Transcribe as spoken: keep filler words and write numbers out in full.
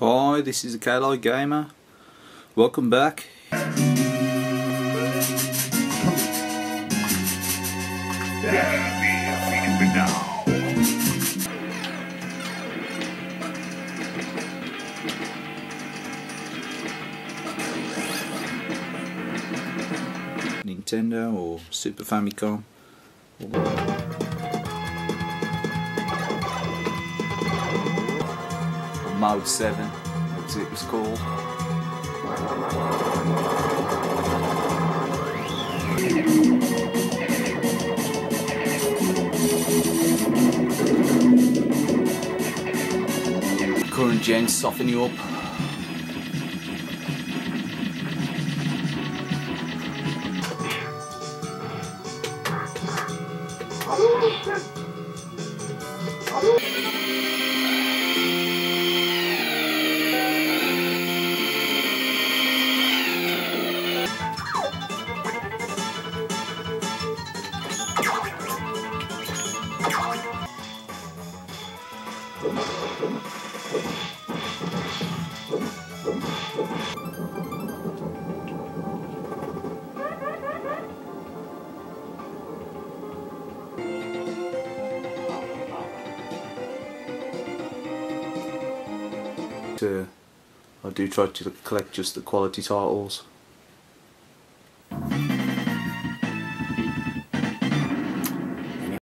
Hi, this is a Kaylied Gamer. Welcome back. Nintendo or Super Famicom. Mode seven, as it was called. Current gen soften you up. Uh, I do try to collect just the quality titles.